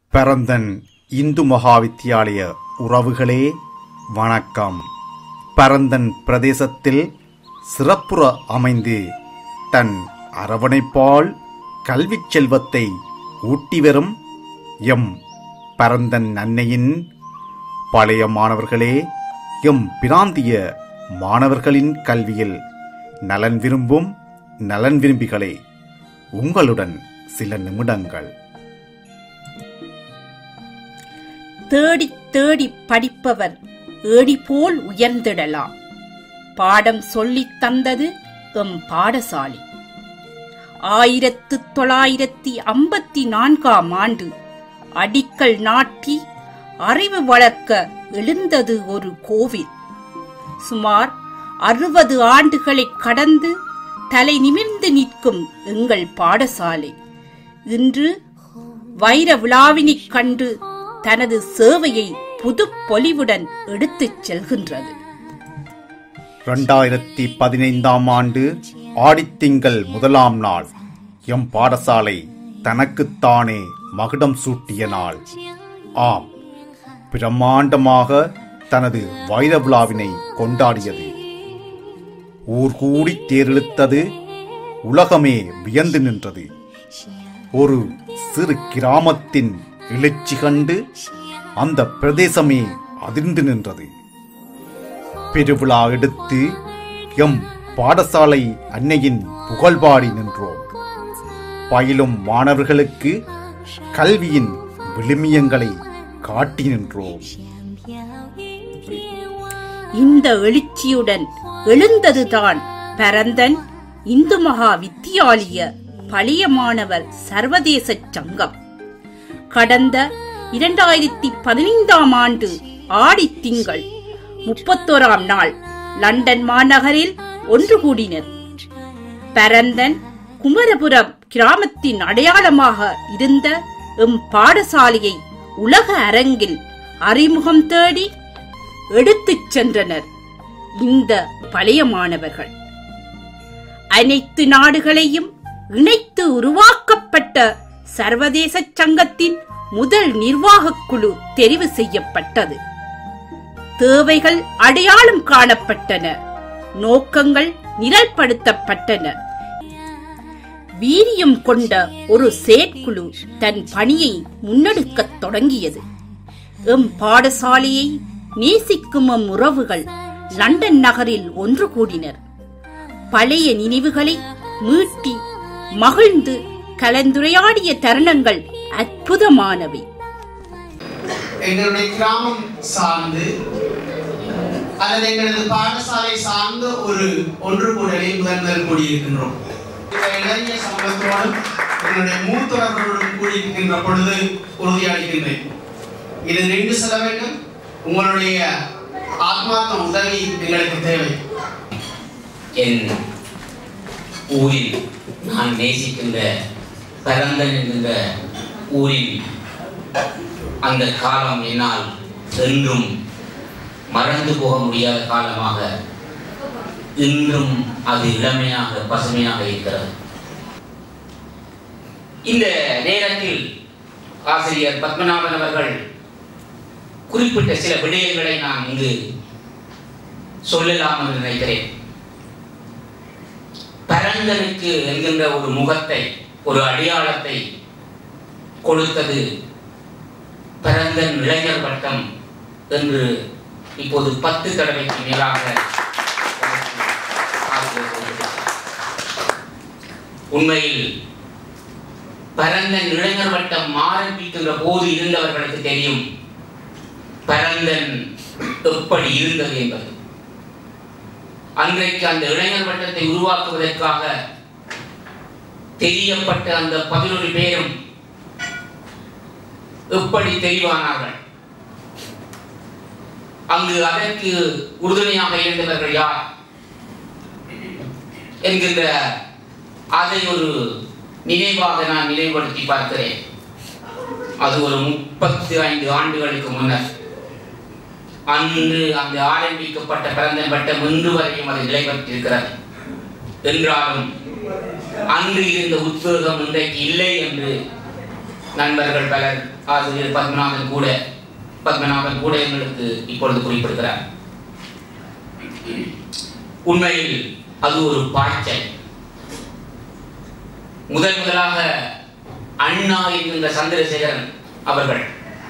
பரந்தன் இந்து மகாவித்தியாலய உறவுகளே வணக்கம். பரந்தன் பிரதேசத்தில் சிறப்புற அமைந்து தன் அரவணைப்பால் கல்விச் செல்வத்தை ஊட்டி வரும் எம் பரந்தன் அன்னையின் பழைய மாணவர்களே, எம் பிராந்திய மாணவர்களின் கல்வியில் நலன் விரும்பும் நலன் விரும்பிகளே, உங்களுடன் சில நிமிடங்கள். தேடி தேடி படிப்பவர் ஏடி போல் உயர்ந்திடலாம். பாடம் சொல்லித் தந்தது எம் பாடசாலை. 1954ஆம் ஆண்டு அடிக்கல் நாட்டி அறிவு வளர்க்க எழுந்தது ஒரு கோவில். சுமார் 60 ஆண்டுகளை கடந்து தலை நிமிர்ந்து நிற்கும் எங்கள் பாடசாலை இன்று வைர விழாவினைக் கண்டு தனது சேவையை புது பொலிவுடன் எடுத்துச் செல்கின்றது. 2015ஆம் ஆண்டு ஆடித்திங்கள் 1ஆம் நாள் எம் பாடசாலை தனக்குத்தானே மகுடம் சூட்டிய நாள். ஆம், பிரம்மாண்டமாக தனது வைர விழாவினை கொண்டாடியது. ஊர் கூடி தேரெழுத்தது, உலகமே வியந்து நின்றது. ஒரு சிறு கிராமத்தின் எழுச்சி கண்டு அந்த பிரதேசமே அதிர்ந்து நின்றது. பெருவிழா எடுத்து எம் பாடசாலை அன்னையின் புகழ்பாடி நின்றோம். பயிலும் மாணவர்களுக்கு கல்வியின் விழுமியங்களை காட்டி நின்றோம். இந்த எழுச்சியுடன் எழுந்ததுதான் பரந்தன் இந்து மகா வித்தியாலய பழைய மாணவர் சர்வதேச சங்கம். கடந்த 2015ஆம் ஆண்டு ஆடித்திங்கள் 31ஆம் நாள் லண்டன் மாநகரில் ஒன்று கூடினர். பரந்தன் குமரபுரம் கிராமத்தின் அடையாளமாக இருந்த எம் பாடசாலையை உலக அரங்கில் அறிமுகம் தேடி எடுத்துச் சென்றனர் இந்த பழைய மாணவர்கள். அனைத்து நாடுகளையும் இணைத்து உருவாக்கப்பட்ட சர்வதேச சங்கத்தின் முதல் நிர்வாகக் குழு தெரிவு செய்யப்பட்டது. தேவைகள் அடையாளம் காணப்பட்டன, நோக்கங்கள் நிரல்படுத்தப்பட்டன. வீரியம் கொண்ட ஒரு செயற்குழு தன் பணியை முன்னெடுக்கத் தொடங்கியது. எம் பாடசாலையை நேசிக்கும் எம் உறவுகள் லண்டன் நகரில் ஒன்று கூடினர். பழைய நினைவுகளை மீட்டி மகிழ்ந்து கலந்துரையாடிய தருணங்கள் அற்புதமானவை. எங்களுடைய கிராமம் சார்ந்து அல்லது எங்களது பாடசாலை சார்ந்த ஒரு ஒன்று கூடலில் முதல் கூடியிருக்கின்றோம். இளைய சமூகத்தோடும் என்னுடைய மூத்தவர்களுடன் கூடியிருக்கின்ற பொழுது உறுதியளிக்கின்றேன், இது நின்று செல்ல வேண்டும். உங்களுடைய ஆத்மார்த்த உதவி எங்களுக்கு தேவை. என் ஊரில் நான் நேசிக்கின்ற பரந்தன் என்கின்ற ஊரில் அந்த காலம் என்னால் என்றும் மறந்து போக முடியாத காலமாக இன்றும் அது இளமையாக பசுமையாக இருக்கிறது. இந்த நேரத்தில் ஆசிரியர் பத்மநாபன் அவர்கள் குறிப்பிட்ட சில விடயங்களை நான் இங்கு சொல்லலாம் என்று நினைக்கிறேன். பரந்தனுக்கு என்கின்ற ஒரு முகத்தை, ஒரு அடையாளத்தை கொடுத்தது பரந்தன் இளைஞர் வட்டம் என்று இப்போது 10 தடவைக்கு மேலாக உண்மையில் பரந்தன் இளைஞர் வட்டம் ஆரம்பிக்கின்ற போது இருந்தவர்களுக்கு தெரியும் பரந்தன் எப்படி இருந்தது என்பது. அன்றைக்கு அந்த இளைஞர் வட்டத்தை உருவாக்குவதற்காக தெரியப்பட்ட அந்த 11 பேரும் எப்படி தெரிவானார்கள், அங்கு அதற்கு உறுதுணையாக இருந்தவர்கள் யார் என்கின்ற அதை ஒரு நினைவாக நான் நினைவுபடுத்தி பார்க்கிறேன். அது ஒரு 35 ஆண்டுகளுக்கு முன்னர். அன்று அந்த ஆரம்பிக்கப்பட்ட பரந்தன் வட்டம் இன்று வரையும் அது நிலை பெற்றிருக்கிறது. என்றாலும் அன்று இருந்த உத்வேகம் இன்றைக்கு இல்லை என்று நண்பர்கள் பலர், ஆசிரியர் பத்மநாபன் கூட எங்களுக்கு இப்பொழுது குறிப்பிடுகிறார். உண்மையில் அது ஒரு பாய்ச்சல். முதலாக அண்ணா என்கின்ற சந்திரசேகரன் அவர்கள்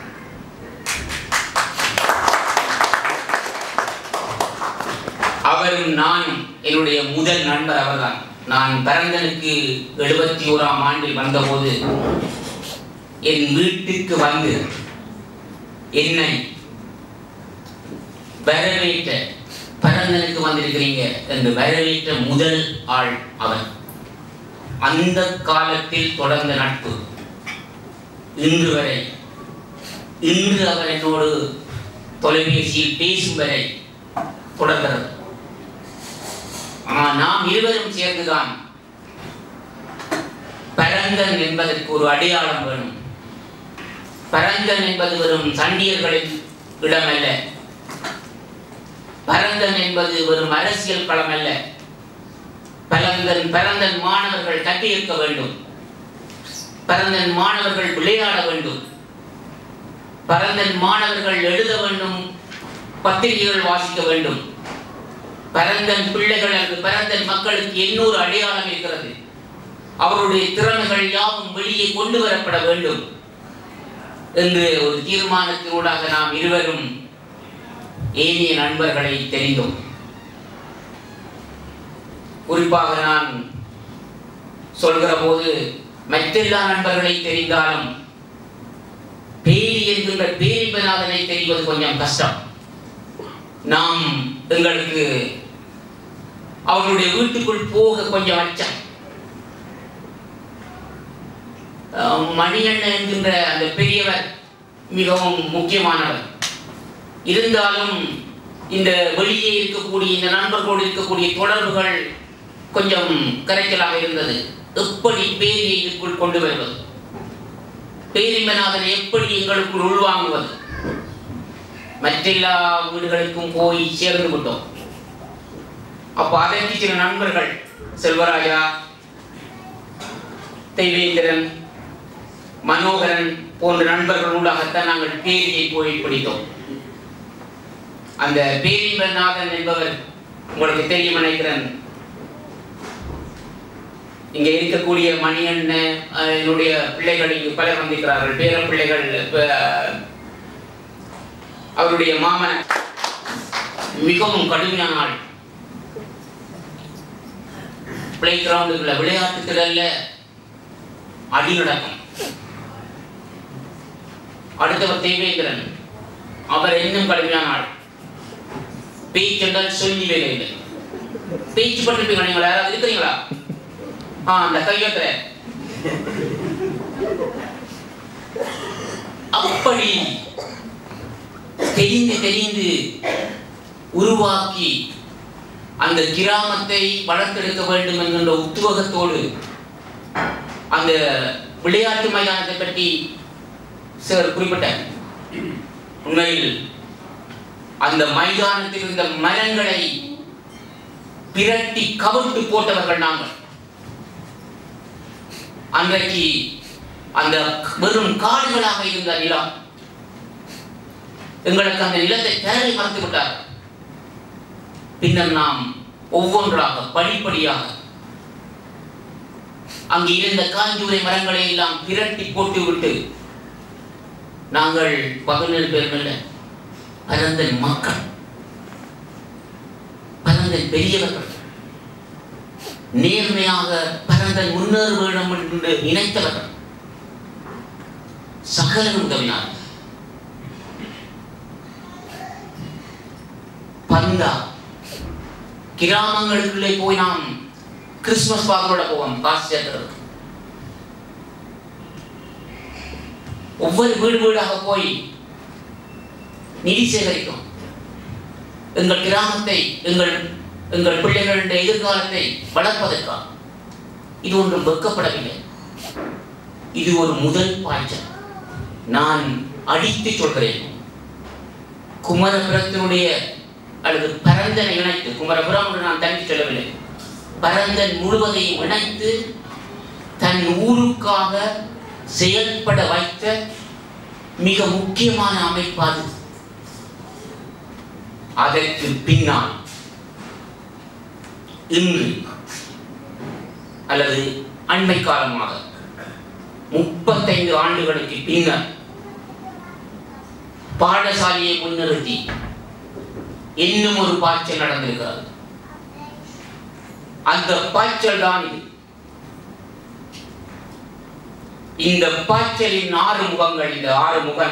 அவரும் நானும் என்னுடைய முதல் நண்பர் அவர்தான். நான் பரந்தனுக்கு 71ஆம் ஆண்டில் வந்தபோது என் வீட்டுக்கு வந்து என்னை வரவேற்ற, பரந்தனுக்கு வந்திருக்கிறீங்க என்று வரவேற்ற முதல் ஆள் அவன். அந்த காலத்தில் தொடர்ந்த நட்பு இன்று வரை, இன்று அவர் என்னோடு தொலைபேசியில் பேசும் வரை தொடர்கிறது. நாம் இருவரும் சேர்ந்துதான் பரந்தன் என்பதற்கு ஒரு அடையாளம் வேணும். பரந்தன் என்பது வெறும் சண்டியர்களின் இடமல்ல. பரந்தன் என்பது வெறும் அரசியல் களம் அல்ல. பரந்தன் மாணவர்கள் கட்டியிருக்க வேண்டும். பரந்தன் மாணவர்கள் விளையாட வேண்டும். பரந்தன் மாணவர்கள் எழுத வேண்டும், பத்திரிகைகள் வாசிக்க வேண்டும். பரந்தன் பிள்ளைகள் அல்லது பரந்தன் மக்களுக்கு இன்னொரு அடையாளம் இருக்கிறது. அவருடைய திறமைகள் யாவும் வெளியே கொண்டு வரப்பட வேண்டும் என்று ஒரு தீர்மானத்தினூடாக நாம் இருவரும் ஏனைய நண்பர்களை தெரிந்தோம். குறிப்பாக நான் சொல்கிற போது மற்றெல்லா நண்பர்களை தெரிந்தாலும் பேரி என்கின்ற பேரிபநாதனை தெரிவது கொஞ்சம் கஷ்டம். நாம் எங்களுக்கு அவருடைய வீட்டுக்குள் போக கொஞ்சம் அச்சம். மணியண்ணன் என்கின்ற அந்த பெரியவர் மிகவும் முக்கியமானவர். இருந்தாலும் இந்த வெளியே இருக்கக்கூடிய இந்த நண்பர்களோடு இருக்கக்கூடிய தொடர்புகள் கொஞ்சம் கரைச்சலாக இருந்தது. எப்படி பேரியை இதுக்குள் கொண்டு வருவது, பேரிமநாதனை எப்படி எங்களுக்குள் உள்வாங்குவது? மற்றெல்லா வீடுகளுக்கும் போய் சேர்ந்து விட்டோம். அப்போ அதற்கு சில நண்பர்கள், செல்வராஜா, தெய்வேந்திரன், மனோகரன் போன்ற நண்பர்களாகத்தான் நாங்கள் பேரியை போய் பிடித்தோம். அந்த பேரிமநாதன் என்பவர் உங்களுக்கு தெரியும் நினைக்கிறேன். இங்கே இருக்கக்கூடிய மணியண்ணன் என்னுடைய பிள்ளைகள் இங்கு பலர் வந்திருக்கிறார்கள், பேர பிள்ளைகள். அவருடைய மாமன் மிகவும் கடுமையான ஆள். பிளே கிரவுண்டுக்குள்ள விளையாட்டுத்திடல்ல அடி நடக்கும். அடுத்தவர் தேவேந்திரன், அவர் இன்னும் கடுமையான ஆள். பேச்சென்றால் சொல்லி வேலை இல்லை. பேச்சு பட்டிருப்பீங்க நீங்களா? யாராவது இருக்கிறீங்களா? அந்த கையத்துல அப்படி தெரிந்து உருவாக்கி அந்த கிராமத்தை வளர்த்தெடுக்க வேண்டும் என்கின்ற உத்வேகத்தோடு அந்த விளையாட்டு மைதானத்தை பற்றி சார் குறிப்பிட்டார். உண்மையில் அந்த மைதானத்தில் இருந்த மரங்களை பிரட்டி கவிழ்த்து போட்டவர்கள் நாங்கள். அன்றைக்கு அந்த வெறும் காடுகளாக இருந்த நிலம் எங்களுக்கு அந்த நிலத்தை தேரை மறந்து விட்டார். பின்னர் நாம் ஒவ்வொன்றாக படிப்படியாக அங்கே இருந்த காஞ்சூரை மரங்களை எல்லாம் பிரட்டி போட்டு விட்டு நாங்கள் 17 பேர்கள் பரந்தன் மக்கள், பரந்தன் பெரியவர்கள், நேர்மையாக பரந்தன் முன்னேற வேண்டும் என்று நினைத்தவர்கள் சகலம் உதவினார்கள். பந்தா கிராமங்களுக்குள்ளே போய் நாம் கிறிஸ்துமஸ் பாக்கரோட போவோம். காசு சேர்க்கிறது, ஒவ்வொரு வீடு வீடாக போய் நிதி சேகரிக்கும். எங்கள் கிராமத்தை, எங்கள் பிள்ளைகளுடைய எதிர்காலத்தை வளர்ப்பதற்காக. இது ஒன்றும் வெட்கப்படவில்லை. இது ஒரு முதல் பாய்ச்சல். நான் அடித்து சொல்கிறேன், குமரபுரத்தினுடைய அல்லது பரந்தனை இணைத்து, குமரபுரம் என்று நான் தங்கி சொல்லவில்லை, பரந்தன் முழுவதையும் இணைத்து தன் ஊருக்காக செயல்பட வைத்த மிக முக்கியமான அமைப்பு அது. அதற்கு பின்னால் இன்று அல்லது அண்மை காலமாக 35 ஆண்டுகளுக்கு பின்னர் பாடசாலையை முன்னிறுத்தி இன்னும் ஒரு பாய்ச்சல் நடந்திருக்கிறது. அந்த பாய்ச்சல் தான் இது. இந்த பாய்ச்சலின் 6 முகங்கள், இந்த 6 முகன்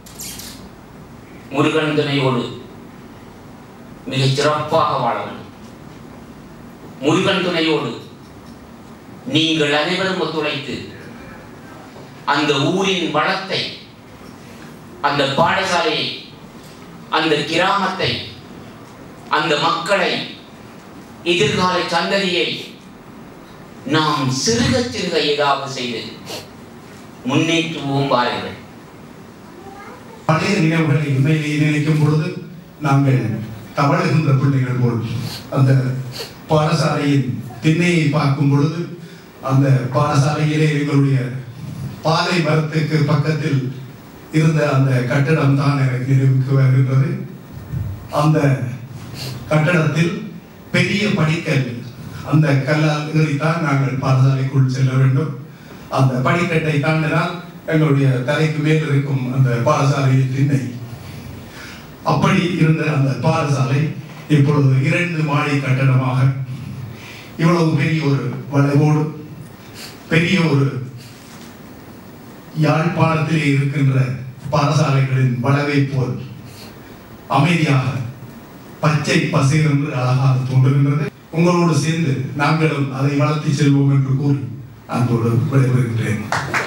முருகன் துணையோடு மிகச் சிறப்பாக வாழ வேண்டும். முருகன் துணையோடு நீங்கள் அனைவரும் ஒத்துழைத்து அந்த ஊரின் வளத்தை, அந்த பாடசாலையை, அந்த கிராமத்தை, அந்த மக்களை, எதிர்கால சந்ததியை நாம் சிறுக சிறுக ஏதாவது செய்து முன்னேற்றுவோம் வாருங்கள். பழைய நினைவுகளை உண்மையிலேயே நினைக்கும் பொழுது நாங்கள் தவழுகின்ற பிள்ளைகள் போல் அந்த பாடசாலையின் திண்ணையை பார்க்கும் பொழுது அந்த பாடசாலையிலே எங்களுடைய பாலை மரத்துக்கு பக்கத்தில் இருந்த அந்த கட்டடம் தான் எனக்கு நினைவுக்கு வருகின்றது. அந்த கட்டடத்தில் பெரிய படிக்கல், அந்த கல்லால் ஏறித்தான் நாங்கள் பாடசாலைக்குள் செல்ல வேண்டும். அந்த படிக்கட்டை தாண்டினால் எங்களுடைய தலைக்கு மேல் இருக்கும் அந்த பாடசாலையின் திண்ணை. அப்படி இருந்த அந்த பாடசாலை இப்பொழுது 2 மாடி கட்டடமாக இவ்வளவு பெரிய ஒரு வளைவோடு, பெரிய ஒரு யாழ்ப்பாணத்திலே இருக்கின்ற பாடசாலைகளின் வளவை போல் அமைதியாக பச்சை பசேர் என்று அழகாக தோன்றுகின்றது. உங்களோடு சேர்ந்து நாங்களும் அதை வளர்த்தி செல்வோம் என்று கூறி அன்போடு விடைபெறுகின்றேன்.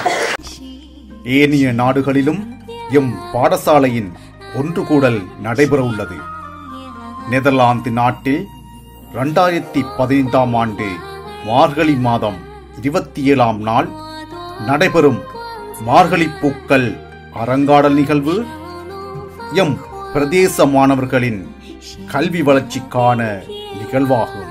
ஏனைய நாடுகளிலும் எம் பாடசாலையின் ஒன்றுகூடல் நடைபெற உள்ளது. நெதர்லாந்து நாட்டில் 2015ஆம் ஆண்டு மார்கழி மாதம் 27ஆம் நாள் நடைபெறும் மார்கழி பூக்கள் அரங்காடல் நிகழ்வு எம் பிரதேச மாணவர்களின் கல்வி வளர்ச்சிக்கான நிகழ்வாகும்.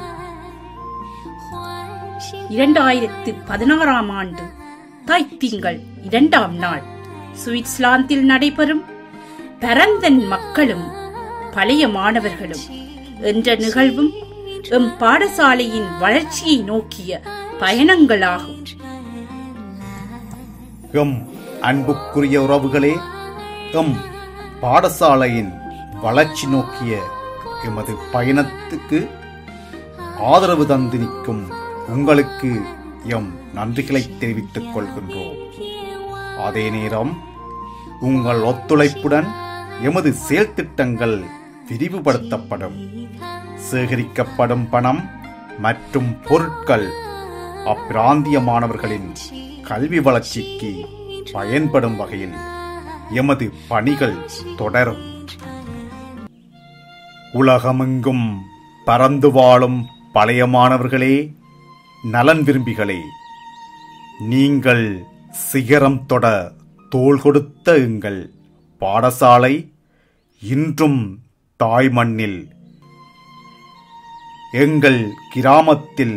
2016ஆம் ஆண்டு தைத்திங்கள் 2ஆம் நாள் சுவிட்சர்லாந்தில் நடைபெறும் பரந்தன் மக்களும் பழைய மாணவர்களும் என்ற நிகழ்வும் எம் பாடசாலையின் வளர்ச்சியை நோக்கிய பயணங்களாகும். எம் அன்புக்குரிய உறவுகளே, எம் பாடசாலையின் வளர்ச்சி நோக்கிய எமது பயணத்துக்கு ஆதரவு தந்து நிற்கும் உங்களுக்கு எம் நன்றிகளை தெரிவித்துக் கொள்கின்றோம். அதே நேரம் உங்கள் ஒத்துழைப்புடன் எமது செயல் திட்டங்கள் விரிவுபடுத்தப்படும். சேகரிக்கப்படும் பணம் மற்றும் பொருட்கள் அப்பிராந்திய மாணவர்களின் கல்வி வளர்ச்சிக்கு பயன்படும் வகையில் எமது பணிகள் தொடரும். உலகமெங்கும் பறந்து வாழும் பழைய மாணவர்களே, நலன் விரும்பிகளே, நீங்கள் சிகரம் தொட தோள் கொடுத்த எங்கள் பாடசாலை இன்றும் தாய் மண்ணில் எங்கள் கிராமத்தில்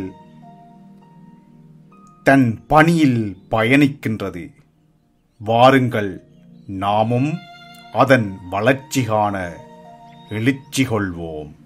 தன் பணியில் பயணிக்கின்றது. வாருங்கள், நாமும் அதன் வளர்ச்சி காண எழுச்சி கொள்வோம்.